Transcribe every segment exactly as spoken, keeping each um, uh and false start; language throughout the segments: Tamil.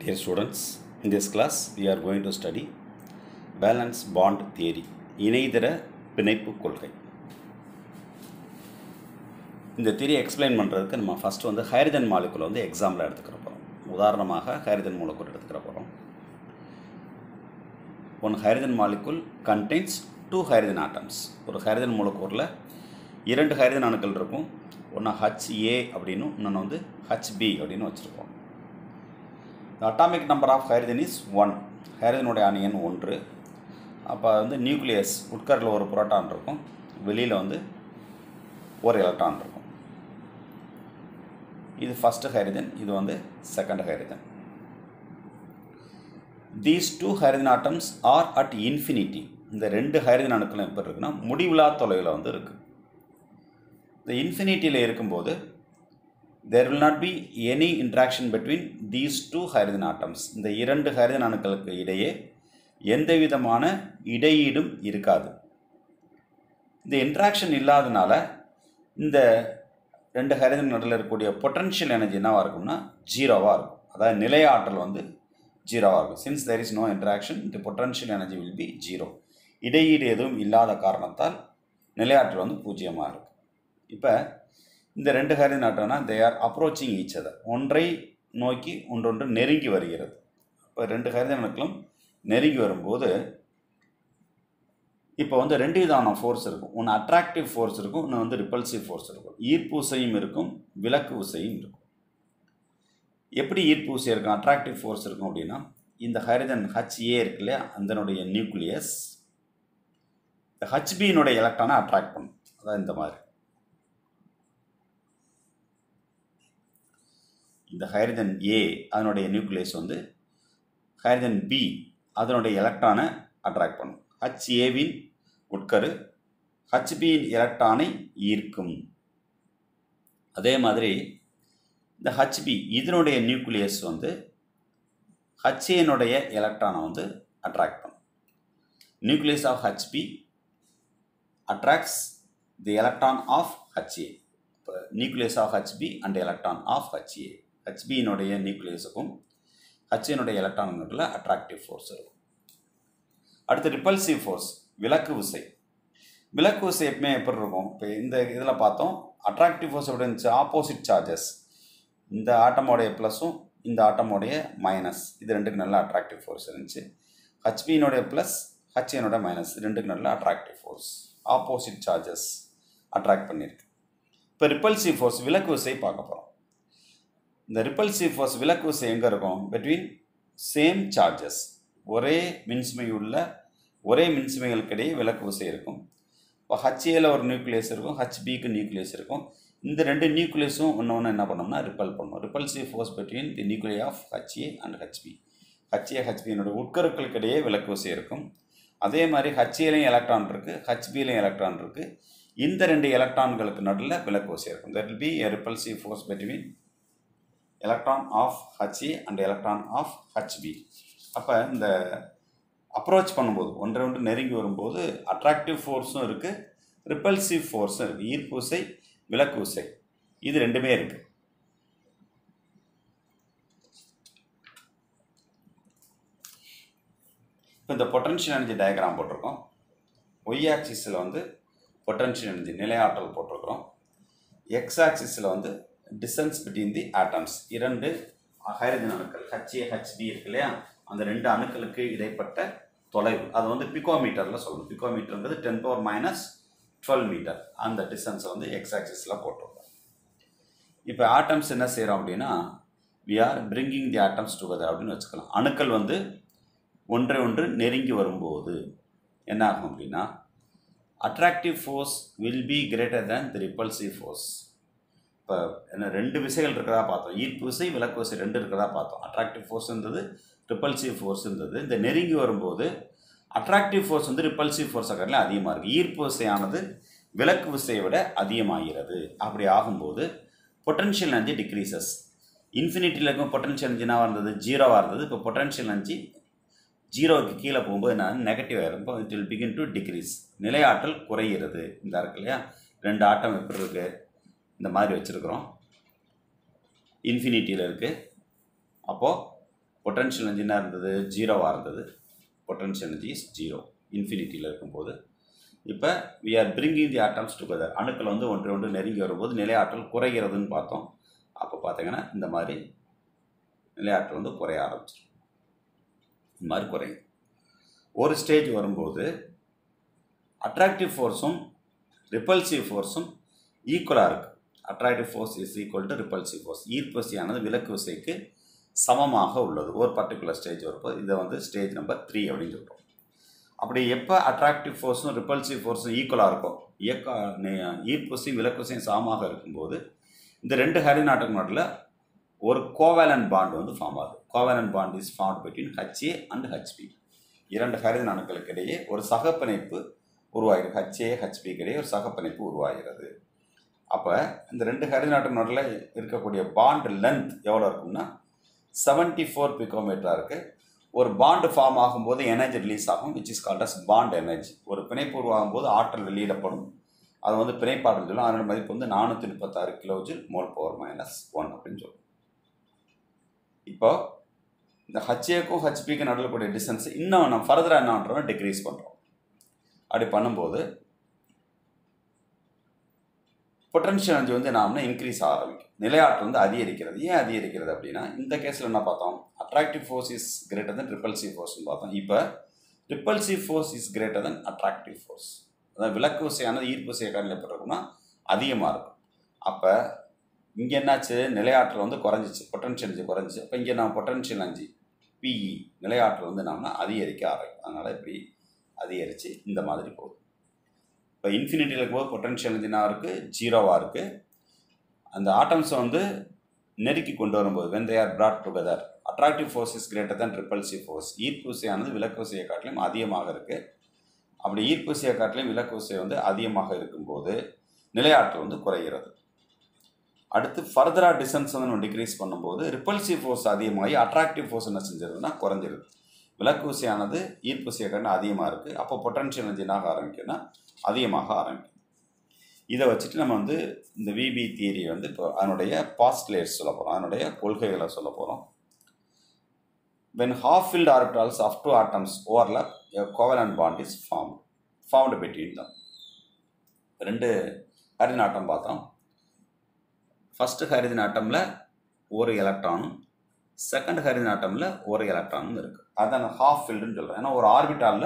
Dear students, in this class we are going to study valence bond theory. இணைதர பிணைப்பு கொள்கை. இந்த தியரி எக்ஸ்பிளைன் பண்ணுறதுக்கு நம்ம ஃபஸ்ட்டு வந்து ஹைட்ரஜன் மாலிகுலை வந்து எக்ஸாம்பிள் எடுத்துக்கிற போகிறோம். உதாரணமாக ஹைட்ரஜன் மூலக்கூறு எடுத்துக்கிற போகிறோம். One hydrogen molecule contains two hydrogen atoms. ஒரு ஹைட்ரஜன் மூலக்கூறில் இரண்டு ஹைட்ரஜன் அணுக்கள் இருக்கும். ஒன்று ஹச் ஏ அப்படின்னு இன்னொன்று வந்து ஹச் பி அப்படின்னு வச்சுருக்கோம். The atomic number of hydrogen is one. ஹைட்ரஜனுடைய அணு எண் ஒன்று. அப்போ வந்து நியூக்ளியஸ் உட்கரில் ஒரு புரோட்டான் இருக்கும், வெளியில் வந்து ஒரு எலக்ட்ரான் இருக்கும். இது ஃபஸ்ட்டு ஹைட்ரஜன், இது வந்து second hydrogen. These two hydrogen atoms are at infinity. இந்த ரெண்டு ஹைட்ரஜன் அணுக்களும் எப்படி இருக்குன்னா முடிவிலா தொலைவில் வந்து இருக்குது. இந்த இன்ஃபினிட்டியில் இருக்கும்போது there will not be any interaction between these two hydrogen atoms. இந்த இரண்டு ஹைட்ரஜன் அணுக்களுக்கு இடையே எந்த விதமான இடையீடும் இருக்காது. இந்த இன்ட்ராக்ஷன் இல்லாதனால இந்த ரெண்டு ஹைட்ரஜன் நடுவில் இருக்கக்கூடிய பொட்டன்ஷியல் எனர்ஜி என்னவாக இருக்கும்னா ஜீரோவாக இருக்கும். அதாவது நிலைய ஆற்றல் வந்து ஜீரோவாக இருக்கும். Since there is no interaction, the potential energy will be zero. இடையீடு எதுவும் இல்லாத காரணத்தால் நிலையாற்றல் வந்து பூஜ்ஜியமாக இருக்கும். இப்போ இந்த ரெண்டு ஹைட்ரஜன் ஆட்டம்னா they are approaching each other. ஒன்றை நோக்கி ஒன்றொன்று நெருங்கி வருகிறது. இப்போ ரெண்டு ஹைட்ரஜன் அணுக்களும் நெருங்கி வரும்போது இப்போ வந்து ரெண்டு விதமான ஃபோர்ஸ் இருக்கும். ஒன்று அட்ராக்டிவ் ஃபோர்ஸ் இருக்கும், இன்னும் வந்து ரிப்பல்சிவ் ஃபோர்ஸ் இருக்கும். ஈர்ப்பு விசையும் இருக்கும், விலக்கு விசையும் இருக்கும். எப்படி ஈர்ப்பு விசை இருக்கும், அட்ராக்டிவ் ஃபோர்ஸ் இருக்கும் அப்படின்னா இந்த ஹைட்ரஜன் ஹச் ஏ இருக்கு இல்லையா, அதனுடைய நியூக்ளியஸ் இந்த ஹச்பியினுடைய எலக்ட்ரானை அட்ராக்ட் பண்ணும். அதான் இந்த மாதிரி இந்த ஹைட்ரஜன் ஏ அதனுடைய நியூக்ளியஸ் வந்து ஹைட்ரஜன் பி அதனுடைய எலக்ட்ரானை அட்ராக்ட் பண்ணும். ஹச் ஏவின் உட்கரு ஹச்பியின் எலக்ட்ரானை ஈர்க்கும். அதே மாதிரி இந்த ஹச்பி இதனுடைய நியூக்ளியஸ் வந்து ஹச்ஏனுடைய எலக்ட்ரானை வந்து அட்ராக்ட் பண்ணும். Nucleus of H B attracts the electron of H A. இப்போ nucleus of H B and electron of H A. ஹச்பியினுடைய நியூக்ளியஸுக்கும் ஹச்ஏனுடைய எலக்ட்ரானுக்குள்ள அட்ராக்டிவ் ஃபோர்ஸ் இருக்கும். அடுத்து ரிப்பல்சிவ் ஃபோர்ஸ், விலக்கு விசை. விலக்கு விசை எப்பவுமே எப்படி இருக்கும், இப்போ இந்த இதில் பார்த்தோம் அட்ராக்டிவ் ஃபோர்ஸ் எப்படி இருந்துச்சு, ஆப்போசிட் சார்ஜஸ். இந்த ஆட்டமோடைய ப்ளஸும் இந்த ஆட்டமோடைய மைனஸ், இது ரெண்டுக்கு நல்ல அட்ராக்டிவ் ஃபோர்ஸ் இருந்துச்சு. ஹச்பியினுடைய ப்ளஸ் ஹச்ஏனுடைய மைனஸ் ரெண்டுக்கு நல்ல attractive force, opposite charges attract பண்ணியிருக்கு. இப்போ ரிப்பல்சிவ் ஃபோர்ஸ் விலக்கு விசை பார்க்க போகிறோம். இந்த ரிப்பல்சிவ் ஃபோர்ஸ் விலக்கு விசை எங்கே இருக்கும், பிட்வீன் சேம் சார்ஜஸ். ஒரே மின்சுமை உள்ள ஒரே மின்சுமைகளுக்கிடையே விலக்கு விசை இருக்கும். இப்போ ஹச்ஏல ஒரு நியூக்ளியஸ் இருக்கும், ஹச்பிக்கு நியூக்ளியஸ் இருக்கும். இந்த ரெண்டு நியூக்ளியஸும் ஒன்று ஒன்று என்ன பண்ணோம்னா ரிப்பல் பண்ணும். Repulsive force between the nuclei of H A and H B. H A ஹச்பியினுடைய உட்கருக்களுக்கிடையே விலக்கு விசை இருக்கும். அதே மாதிரி ஹச்ஏலையும் எலக்ட்ரான் இருக்குது, ஹச்பிலையும் எலக்ட்ரான் இருக்குது. இந்த ரெண்டு எலக்ட்ரான்களுக்கு நடுவில் விலக்கு விசை இருக்கும். That will be a repulsive force between electron of H A and electron of H B. அப்போ இந்த அப்ரோச் பண்ணும்போது ஒன்றை ஒன்று நெருங்கி வரும்போது அட்ராக்டிவ் ஃபோர்ஸும் இருக்குது, ரிப்பல்சிவ் ஃபோர்ஸும் இருக்குது. ஈர்ப்பு விசை, விலக்கு விசை, இது ரெண்டுமே இருக்குது. இப்போ இந்த பொட்டன்ஷியல் எனர்ஜி டயக்ராம் போட்டிருக்கோம். ஒய் ஆக்சிஸில் வந்து பொட்டன்ஷியல் எனர்ஜி நிலையாற்றல் போட்டிருக்கிறோம். எக்ஸ் ஆக்சிஸில் வந்து டிஸ்டன்ஸ் பிட்வீன் தி ஆட்டம்ஸ். இரண்டு ஹைட்ரஜன் அணுக்கள் ஹச்ஏ ஹச்பி இருக்கு இல்லையா, அந்த ரெண்டு அணுக்களுக்கு இடைப்பட்ட தொலைவு அது வந்து பிகோமீட்டரில் சொல்லணும். பிகோமீட்டர்ங்கிறது ten power minus twelve metre. அந்த டிஸ்டன்ஸை வந்து எக்ஸ் ஆக்சிஸில் போட்டிருக்கோம். இப்போ ஆட்டம்ஸ் என்ன செய்கிறோம் அப்படின்னா we are bringing the atoms together அப்படின்னு வச்சுக்கலாம். அணுக்கள் வந்து ஒன்றை ஒன்று நெருங்கி வரும்போது என்ன ஆகும் அப்படின்னா attractive force will be greater than the repulsive force. இப்போ என்ன ரெண்டு விசைகள் இருக்கிறதா பார்த்தோம், ஈர்ப்பு விசை விலக்கு விசை ரெண்டு இருக்கிறதா பார்த்தோம். அட்ராக்டிவ் ஃபோர்ஸ் இருந்தது, ரிப்பல்சிவ் ஃபோர்ஸ் இருந்தது. இந்த நெருங்கி வரும்போது அட்ராக்டிவ் ஃபோர்ஸ் வந்து ரிப்பல்சிவ் ஃபோர்ஸை காட்டிலும் அதிகமாக இருக்குது. ஈர்ப்பு விசையானது விலக்கு விசையை விட அதிகமாகிறது. அப்படி ஆகும்போது பொட்டன்ஷியல் எனர்ஜி டிக்ரீசஸ். இன்ஃபினிட்டியில் இருக்கும் பொட்டன்ஷியல் எனர்ஜினாக இருந்தது ஜீரோவாக இருந்தது. இப்போ பொட்டன்ஷியல் எனர்ஜி ஜீரோவுக்கு கீழே போகும்போது நான் நெகட்டிவாக இருக்கும். It will begin to decrease. நிலையாற்றல் குறைகிறது. இந்த இருக்கு இல்லையா, ரெண்டு ஆட்டம் எப்படி இருக்குது இந்த மாதிரி வச்சுருக்கிறோம். இன்ஃபினிட்டியில் இருக்குது. அப்போது பொட்டன்ஷியல் எனர்ஜி என்ன இருந்தது, ஜீரோவாக இருந்தது. பொட்டன்ஷியல் எனர்ஜி இஸ் ஜீரோ இன்ஃபினிட்டியில் இருக்கும்போது. இப்போ we are bringing the atoms together, அணுக்கள் வந்து ஒன்று ஒன்று நெருங்கி வரும்போது நிலையாற்றல் குறைகிறதுன்னு பார்த்தோம். அப்போ பார்த்தீங்கன்னா இந்த மாதிரி நிலையாற்றல் வந்து குறைய ஆரம்பிச்சிடும். இந்த மாதிரி குறையும். ஒரு ஸ்டேஜ் வரும்போது அட்ராக்டிவ் ஃபோர்ஸும் ரிப்பல்சிவ் ஃபோர்ஸும் ஈக்குவலாக இருக்குது. Attractive force is equal to repulsive force. ஈர்ப்பு விசையானது விலக்கு விசைக்கு சமமாக உள்ளது ஒரு பர்டிகுலர் ஸ்டேஜ் வரும்போது. இதை வந்து ஸ்டேஜ் நம்பர் த்ரீ அப்படின்னு சொல்கிறோம். அப்படி எப்போ அட்ராக்டிவ் ஃபோர்ஸும் ரிப்பல்சிவ் ஃபோர்ஸும் ஈக்குவலாக இருக்கும், இயக்க ஈர்ப்பு விசையும் விலக்கு விசையும் சமமாக இருக்கும்போது இந்த ரெண்டு ஹைட்ரஜன் ஆட்டோம் நடுவில் ஒரு கோவேலன்ட் பாண்ட் வந்து ஃபார்ம் ஆகுது. Covalent bond is formed between H A and H B. இரண்டு ஹைட்ரஜன் அணுக்களுக்கு இடையே ஒரு சகப்பிணைப்பு உருவாகிறது. ஹெச்ஏ ஹெச்பிக்கு இடையே ஒரு சகப்பிணைப்பு உருவாகிறது. அப்போ இந்த ரெண்டு ஹைட்ரஜன் ஆட்டோம் நடுவில் இருக்கக்கூடிய பாண்ட் லென்த் எவ்வளோ இருக்கும்னா செவன்டி ஃபோர் பிகோமீட்டராக இருக்குது. ஒரு பாண்டு ஃபார்ம் ஆகும்போது எனர்ஜி ரிலீஸ் ஆகும், which is called as bond energy. ஒரு பிணைப்பு உருவாகும் போது ஆற்றல் வெளியிடப்படும், அது வந்து பிணைப்பாற்றல் சொல்லும். அதனோட மதிப்பு வந்து நானூற்றி முப்பத்தாறு kilojoule mole power minus one அப்படின்னு சொல்லுவோம். இப்போ இந்த ஹெச்ஏக்கும் ஹெச்பிக்கு நடுவில் கூடிய டிஸ்டன்ஸ் இன்னும் நம்ம ஃபர்தராக என்ன பண்ணுறோம், டிக்ரீஸ் பண்ணுறோம். அப்படி பண்ணும்போது பொட்டன்ஷியல் எனர்ஜி வந்து நாம இன்க்ரீஸ் ஆரம்பிக்கும், நிலையாற்றல் வந்து அதிகரிக்கிறது. ஏன் அதிகரிக்கிறது அப்படின்னா இந்த கேஸில் என்ன பார்த்தோம், attractive force is greater than repulsive ஃபோர்ஸ்னு பார்த்தோம். இப்போ repulsive force is greater than attractive force. அதாவது விலக்கு விசையானது ஈர்ப்பு விசையை காணப்பட்டிருக்குன்னா அதிகமாக இருக்கும். அப்போ இங்கே என்னாச்சு, நிலையாற்றல் வந்து குறைஞ்சிச்சு, பொட்டன்ஷியல் எனர்ஜி குறைஞ்சிச்சு. அப்போ இங்கே நம்ம பொட்டன்ஷியல் எனர்ஜி பிஇ நிலையாற்றல் வந்து நம்ம அதிகரிக்க ஆரம்பிக்கும். அதனால் இப்படி அதிகரித்து இந்த மாதிரி போகுது. இப்போ இன்ஃபினிட்டியில் இருக்கும்போது பொட்டன்ஷியல் எனர்ஜி என்ன இருக்குது, ஜீரோவாக இருக்குது. அந்த ஆட்டம்ஸை வந்து நெருக்கி கொண்டு வரும்போது when they are brought together attractive force is greater than repulsive force. ஈர்ப்பு விசையானது விலக்கு விசையை காட்டிலும் அதிகமாக இருக்குது. அப்படி ஈர்ப்பு விசையை காட்டிலும் விலக்கு விசை வந்து அதிகமாக இருக்கும்போது நிலையாற்றல் வந்து குறைகிறது. அடுத்து ஃபர்தராக டிஸ்டன்ஸ் வந்து நம்ம டிக்ரீஸ் பண்ணும்போது ரிப்பல்சிவ் ஃபோர்ஸ் அதிகமாகி அட்ராக்டிவ் ஃபோர்ஸ் என்ன செஞ்சிருதுன்னா குறைஞ்சிருது. விலக்கு விசையானது ஈர்ப்பு விசையை காட்டிலும் அதிகமாக இருக்குது. அப்போ பொட்டன்ஷியல் எனர்ஜி என்னாக ஆரம்பிக்கும்னா அதிகமாக ஆரம்பிக்கும். இதை வச்சுட்டு நம்ம வந்து இந்த விபி தியரி வந்து இப்போ அதனுடைய பாஸ்ட்லேட்ஸ் சொல்ல போகிறோம், அதனுடைய கொள்கைகளை சொல்ல போகிறோம். when half filled orbitals of two atoms overlap a covalent bond is formed formed between them. ரெண்டு ஹைட்ரஜன் ஆட்டம் பார்த்தோம். ஃபர்ஸ்ட் ஹைட்ரஜன் ஆட்டமில் ஒரு எலக்ட்ரானும் செகண்ட் ஹைட்ரஜன் ஆட்டமில் ஒரு எலக்ட்ரானும் இருக்குது. அதான் ஹாஃப் ஃபில்டுன்னு சொல்கிறேன். ஏன்னா ஒரு ஆர்பிட்டாலில்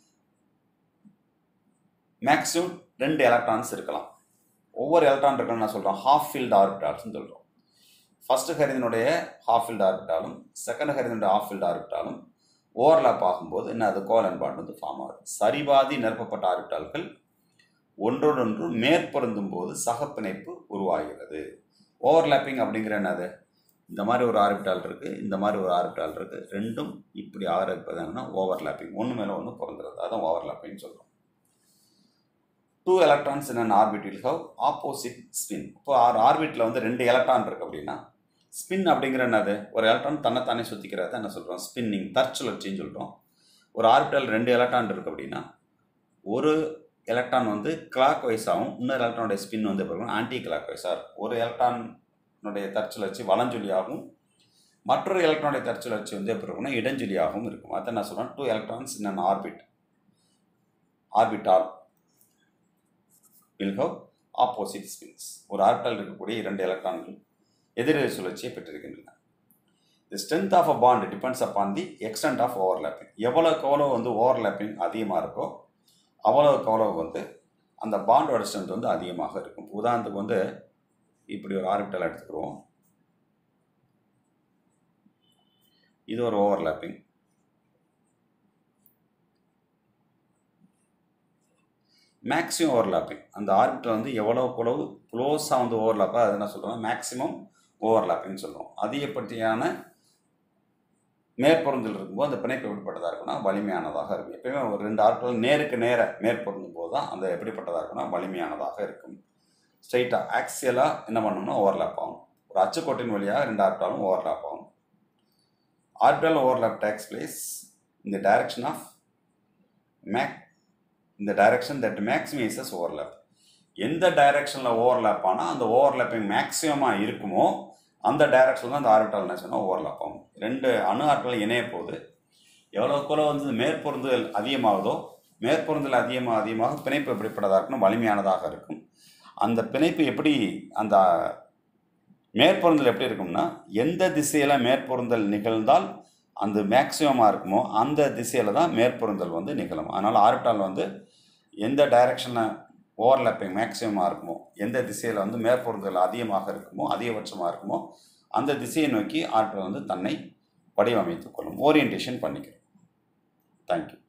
மேக்ஸிமம் ரெண்டு எலக்ட்ரான்ஸ் இருக்கலாம். ஒவ்வொரு எலக்ட்ரான் இருக்குன்னு நான் சொல்கிறோம் ஹாஃப் ஃபீல்டு ஆர்பிட்டால்ஸ்னு சொல்கிறோம். ஃபர்ஸ்ட் ஹைட்ரஜனுடைய ஹாஃப் ஃபீல்டு ஆர்பிட்டாலும் செகண்ட் ஹைட்ரஜனுடைய ஹாஃப் ஃபீல்டு ஆர்பிட்டாலும் ஓவர்லாப் ஆகும்போது என்ன அது கோவலன்ட் பாண்ட் வந்து ஃபார்ம் ஆகுது. சரிபாதி நிரப்பப்பட்ட ஆர்பிட்டால்கள் ஒன்றோடொன்று மேற்பொருந்தும் போது சகப்பிணைப்பு உருவாகிறது. ஓவர்லாப்பிங் அப்படிங்கிற என்னது, இந்த மாதிரி ஒரு ஆர்பிட்டால் இருக்குது, இந்த மாதிரி ஒரு ஆர்பிட்டால் இருக்குது, ரெண்டும் இப்படி ஆரம்பிப்பது என்னன்னா ஓவர்லாப்பிங், ஒன்று மேலே ஒன்று பிறந்துறது, அதான் ஓவர்லாப்பிங்னு சொல்கிறோம். Two electrons in an orbit will have opposite spin. இப்போ ஆறு ஆர்பிட்டில் வந்து ரெண்டு எலக்ட்ரான் இருக்குது அப்படின்னா ஸ்பின் அப்படிங்கிற என்னது, ஒரு எலக்ட்ரான் தன்னைத்தானே சுற்றிக்கிறத என்ன சொல்கிறோம், ஸ்பின்னிங், தற்சுழற்சின்னு சொல்கிறோம். ஒரு ஆர்பிட்டால் ரெண்டு எலக்ட்ரான் இருக்குது அப்படின்னா ஒரு எலக்ட்ரான் வந்து கிளாக் வைஸாகவும் இன்னொரு எலக்ட்ரானுடைய ஸ்பின் வந்து எப்படி ஆன்டி கிளாக் வைஸாக இருக்கும். ஒரு எலக்ட்ரானுடைய தற்சுழற்சி வலஞ்சுழியாகவும் மற்றொரு எலக்ட்ரானுடைய தற்சுழற்சி வந்து எப்படி இருக்குன்னா இடஞ்சுழியாகவும் இருக்கும். அதை என்ன சொல்கிறோம், two electrons in an orbit orbital will have opposite spins. ஒரு ஆர்பிட்டால் இருக்கக்கூடிய இரண்டு எலக்ட்ரான்கள் எதிரெதிர் சுழற்சியை பெற்றிருக்கின்றன. The strength of a bond depends upon the extent of overlapping. எவ்வளோக்கு எவ்வளோ வந்து ஓவர்லாப்பிங் அதிகமாக இருக்கோ அவ்வளோக்கு எவ்வளோ வந்து அந்த பாண்டோட ஸ்ட்ரென்த் வந்து அதிகமாக இருக்கும். உதாரணத்துக்கு வந்து இப்படி ஒரு ஆர்பிட்டால் எடுத்துக்கிறோம், இது ஒரு ஓவர்லாப்பிங், மேக்ஸிமம் ஓவர்லாப்பிங். அந்த ஆர்பிட்டல் வந்து எவ்வளோக்கு எவ்வளவு க்ளோஸாக வந்து ஓவர்லாப்பாக அது என்ன சொல்கிறோம், மேக்ஸிமம் ஓவர்லாப்பிங்னு சொல்கிறோம். அதிகப்படியான மேற்பொருந்தல் இருக்கும்போது அந்த பிணைப்பு எப்படிப்பட்டதாக இருக்குன்னா வலிமையானதாக இருக்கும். எப்பயுமே ஒரு ரெண்டு ஆர்பிட்டல் நேருக்கு நேர மேற்பொருந்தும் போது தான் அந்த எப்படிப்பட்டதாக இருக்குன்னா வலிமையானதாக இருக்கும். ஸ்ட்ரைட்டாக ஆக்சியலாக என்ன பண்ணணும்னா ஓவர்லாப் ஆகும். ஒரு அச்சுக்கோட்டின் வழியாக ரெண்டு ஆர்பிட்டாலும் ஓவர்லாப் ஆகும். Orbital overlap takes place in the direction of mac in the direction that maximizes overlap. எந்த டைரக்ஷனில் ஓவர்லாப் ஆனால் அந்த ஓவர்லாப்பிங் மேக்ஸிமமாக இருக்குமோ அந்த டைரக்ஷன் தான் அந்த ஆர்பிட்டால் என்ன சொன்னால் ஓவர்லாப் ஆகும். ரெண்டு அணு ஆற்றல் இணைய போது எவ்வளோக்குள்ள வந்து மேற்பொருந்துதல் அதிகமாகுதோ மேற்பொருந்தல் அதிகமாக அதிகமாக பிணைப்பு எப்படிப்பட்டதாக இருக்கணும், வலிமையானதாக இருக்கும். அந்த பிணைப்பு எப்படி, அந்த மேற்பொருந்தல் எப்படி இருக்கும்னா, எந்த திசையில் மேற்பொருந்தல் நிகழ்ந்தால் அந்த மேக்சிமமாக இருக்குமோ அந்த திசையில் தான் மேற்பொருந்தல் வந்து நிகழும். அதனால் ஆர்பிட்டால் வந்து எந்த டைரக்ஷனில் ஓவர்லாப்பிங் மேக்சிமமாக இருக்குமோ, எந்த திசையில் வந்து மேற்பொருந்தல் அதிகமாக இருக்குமோ அதிகபட்சமாக இருக்குமோ அந்த திசையை நோக்கி ஆர்பிட்டால் வந்து தன்னை வடிவமைத்துக் கொள்ளும், ஓரியன்டேஷன் பண்ணிக்கிறோம். தேங்க்யூ.